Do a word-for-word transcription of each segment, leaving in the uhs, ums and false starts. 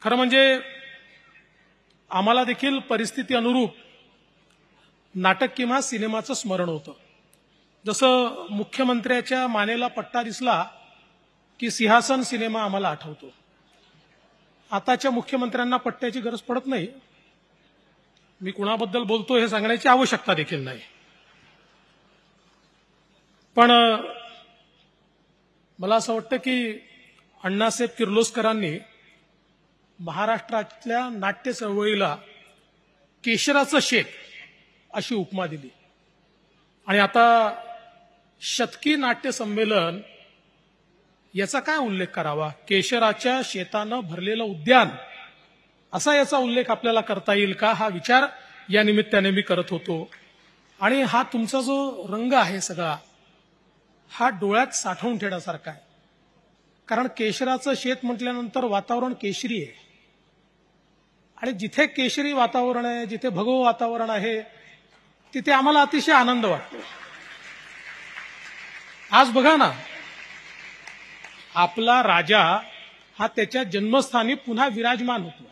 खरं म्हणजे आम्हाला देखील परिस्थिती अनुरूप नाटक किंवा सिनेमाचं स्मरण होतं. जसं मुख्यमंत्र्याच्या मानेला पट्टा दिसला की सिंहासन सिनेमा आम्हाला आठवतो. आताच्या मुख्यमंत्र्यांना पट्ट्याची गरज पडत नाही. मी कुणाबद्दल बोलतो हे सांगण्याची आवश्यकता देखील नाही. पण मला असं वाटतं की अण्णासाहेब किर्लोस्करांनी महाराष्ट्रातल्या नाट्य चळवळीला केशराचं शेत अशी उपमा दिली. आणि आता शतकी नाट्य संमेलन याचा काय उल्लेख करावा? केशराच्या शेतानं भरलेलं उद्यान असा याचा उल्लेख आपल्याला करता येईल का, हा विचार या निमित्ताने मी करत होतो. आणि हा तुमचा जो रंग आहे सगळा हा डोळ्यात साठवून ठेवण्यासारखा आहे. कारण केशराचं शेत म्हटल्यानंतर वातावरण केशरी आहे. आणि जिथे केशरी वातावरण आहे, जिथे भगवं वातावरण आहे, तिथे आम्हाला अतिशय आनंद वाटतो. आज बघा ना, आपला राजा हा त्याच्या जन्मस्थानी पुन्हा विराजमान होतोय.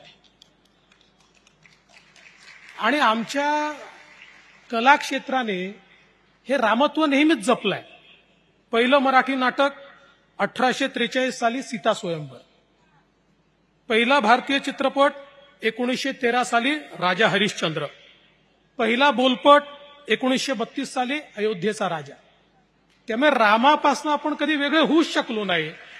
आणि आमच्या कला क्षेत्राने हे रामत्व नेहमीच जपलंय. पहिलं मराठी नाटक अठराशे त्रेचाळीस साली सीता स्वयंवर. पहिला भारतीय चित्रपट एकोणीसशे तेरा साली राजा हरिश्चंद्र. पहिला बोलपट एकोणीसशे बत्तीस साली अयोध्येचा राजा. त्यामुळे रामापासून आपण कधी वेगळे होऊच शकलो नाही.